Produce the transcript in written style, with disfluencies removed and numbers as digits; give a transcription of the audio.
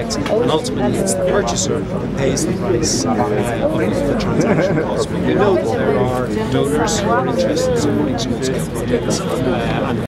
market, and ultimately it's the purchaser who pays the price of the transaction cost. But we know that there are donors who are interested in supporting small-scale projects, and